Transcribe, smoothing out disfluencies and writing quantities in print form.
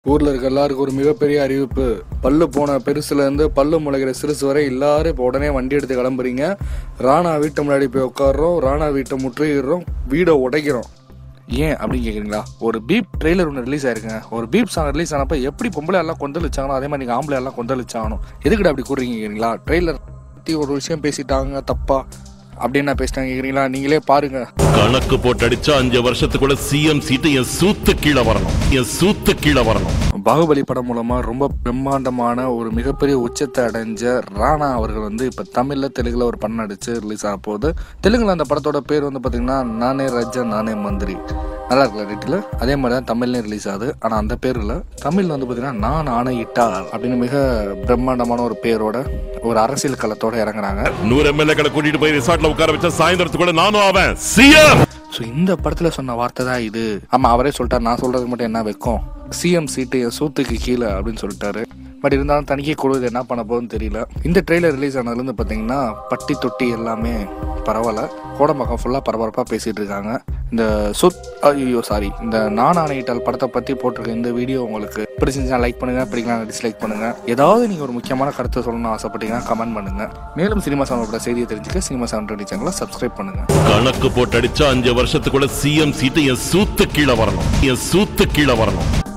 ஊர்ல இருக்க எல்லாருக்கும் ஒரு மிகப்பெரிய அறிவிப்பு. பல்லு போன பெருசுல இருந்து பல்லு முளைகிற சிறுசு வரை எல்லாரும் இப்போ உடனே வண்டி எடுத்து கிளம்புறீங்க. ராணா வீட்டு முன்னாடி போய் உட்காடுறோம், ராணா வீட்டை முற்றுகிறோம், வீடை உடைக்கிறோம். ஏன் அப்படின்னு கேட்குறீங்களா? ஒரு பீப் ட்ரெய்லர் ஒன்று ரிலீஸ் ஆயிருக்குங்க. ஒரு பீப் சாங் ரிலீஸ் ஆனப்போ எப்படி பொம்பளை எல்லாம் கொந்தளிச்சாங்களோ அதே மாதிரி நீங்கள் ஆம்பளை எல்லாம் கொந்தளிச்சாகணும். எதுக்கிட்ட அப்படி கூடுறீங்க கேட்குறீங்களா? ட்ரெய்லர் பற்றி ஒரு விஷயம் பேசிட்டாங்க தப்பா அப்படின்னு நான் பேசிட்டாங்க கேட்குறீங்களா? நீங்களே பாருங்க. கணக்கு போட்டு அடிச்சா 5 வருஷத்துக்குள்ள சிஎம் சீட்டு என் சூத்து கீழே வரணும், என் சூத்து கீழே வரணும். பாகுபலி படம் மூலமா ரொம்ப பிரம்மாண்டமான ஒரு மிகப்பெரிய உச்சத்தை அடைஞ்ச ராணா அவர்கள் வந்து இப்ப தமிழ்ல தெலுங்குல ஒரு படம் நடிச்சு ரிலீஸ் ஆக போகுது. தெலுங்குல அந்த படத்தோட பேர் வந்து பாத்தீங்கன்னா நானே ராஜா நானே மந்திரி. நல்லா இருக்குல்ல டைட்டில்? அதே மாதிரி தான் தமிழ்லேயும் ரிலீஸ் ஆகுது. ஆனால் அந்த பேரில் தமிழில் வந்து பார்த்தீங்கன்னா நான் ஆணையிட்டா அப்படின்னு மிக பிரம்மாண்டமான ஒரு பேரோட ஒரு அரசியல் களத்தோட இறங்குறாங்க. 100 MLA கூட்டிட்டு போய் ரிசார்ட்ல உட்கார வச்சா சாயந்தரத்துக்குள்ள நானும் ஆவேன் சிஎம். ஸோ இந்த படத்தில் சொன்ன வார்த்தை தான் இது. ஆமாம், அவரே சொல்லிட்டார், நான் சொல்றதுக்கு மட்டும் என்ன வைக்கும், சிஎம் சீட்டு என் சூத்துக்கு கீழே அப்படின்னு சொல்லிட்டாரு. பட் இருந்தாலும் தனிக்கே கொடுது என்ன பண்ண போகுதுன்னு தெரியல. இந்த ட்ரெய்லர் ரிலீஸ் ஆனதுலேருந்து பார்த்தீங்கன்னா பட்டி தொட்டி எல்லாமே பரவாயில்ல. கோடம்பாக்கம் ஃபுல்லாக பரபரப்பாக பேசிகிட்டு இருக்காங்க. இந்த இந்த நான் ஆணையிட்டால் படத்தை பற்றி போட்டிருக்க இந்த வீடியோ உங்களுக்கு பிடிச்சிருந்துச்சா லைக் பண்ணுங்கள், பிடிக்கலாம் டிஸ்லைக் பண்ணுங்கள். ஏதாவது நீங்கள் ஒரு முக்கியமான கருத்தை சொல்லணும்னு ஆசைப்பட்டீங்கன்னா கமெண்ட் பண்ணுங்கள். மேலும் சினிமா சானோட செய்தியை தெரிஞ்சுக்க சினிமா சான் சேனலை சப்ஸ்கிரைப் பண்ணுங்கள். கணக்கு போட்டு அடிச்சா 5 வருஷத்துக்குள்ள சிஎம் சீட்டு என் சூத்து கீழே வரணும், என் சூத்து கீழே வரணும்.